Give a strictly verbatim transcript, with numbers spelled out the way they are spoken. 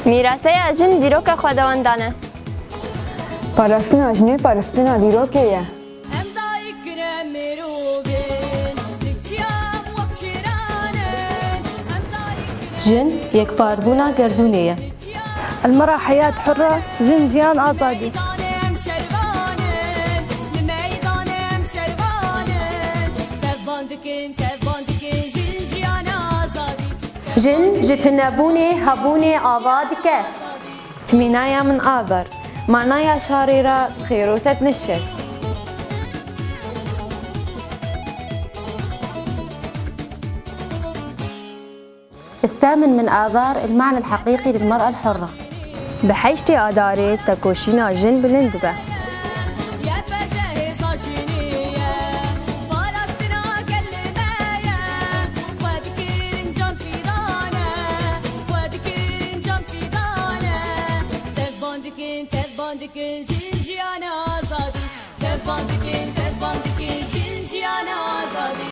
میراسه جن دیروک خداوندانه. پرستنا جنی پرستنا دیروکیه. جن یک پاربونا گردونیه. المرأة حياة حرة، جن جيان آزادي. جن جتنبوني هبوني آبادك. تمينايا من آذر معنايا شاريرة خيروثة نشر. الثامن من آذار المعنى الحقيقي للمرأة الحرة. بحيشتي آداري تكوشينا جن بلندبة. Tev bandikin, tev bandikin, zinjana.